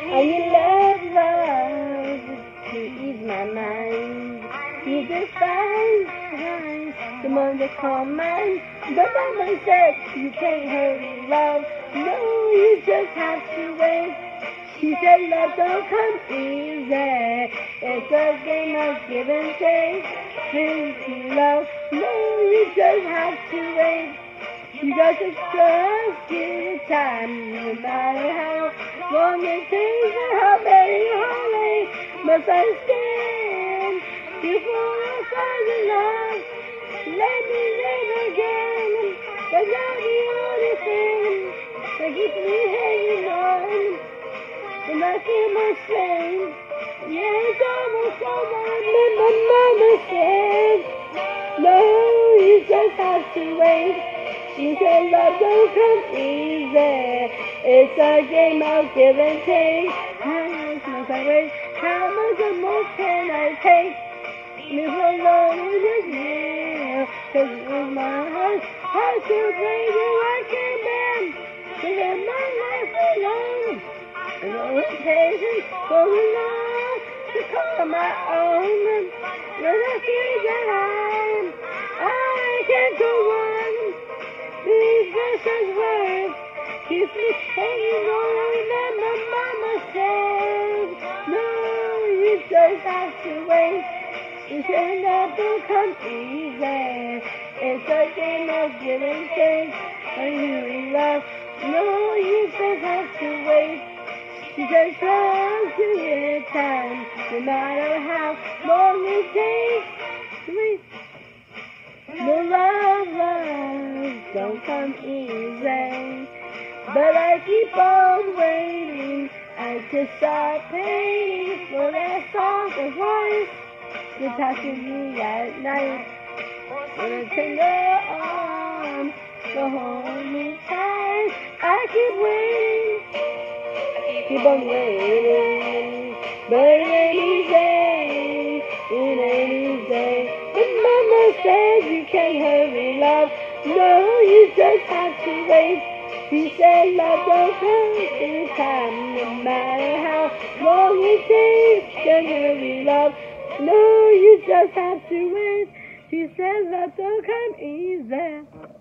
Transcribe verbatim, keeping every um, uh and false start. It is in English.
I need love, love to ease my mind. You just find time, someone to calm mine. But mama said you can't hurry love. No, you just have to wait. She said love don't come easy. It's a game of give and take. Pretty love, no, you just have to wait. You got to trust in the time, no matter how long it takes or how very hard must I stand before I find the love. Let me live again, but not the only thing that keeps me hanging on. And I feel my shame. Yeah, it's almost over. And my mama said, no, you just have to wait. She said love don't come easy. It's a game of give and take. How much must I wait? How much more can I take? Live alone with this year. Cause with my heart, heart to break you, I can't bear to live my life alone. And no patience for the love to call my own. When I feel that I'm, I can't go on. These precious words keep me hanging on. And my mama said, no, you just have to wait. She said that don't come easy. It's a game of give and take. When you love, no, you just have to wait. She said trust to your time, no matter how long it takes. Wait. No love, love don't come easy, but I keep on waiting. I just start paying for that soft voice to talk to me at night. With a tender arm to hold me tight. I keep waiting, keep on waiting, but it ain't easy, it ain't easy. But mama said you can't hurry love, no, you just have to wait. She said love don't come in time, no matter how long it takes. Can't hurry love, no, you just have to wait. She said love don't come easy.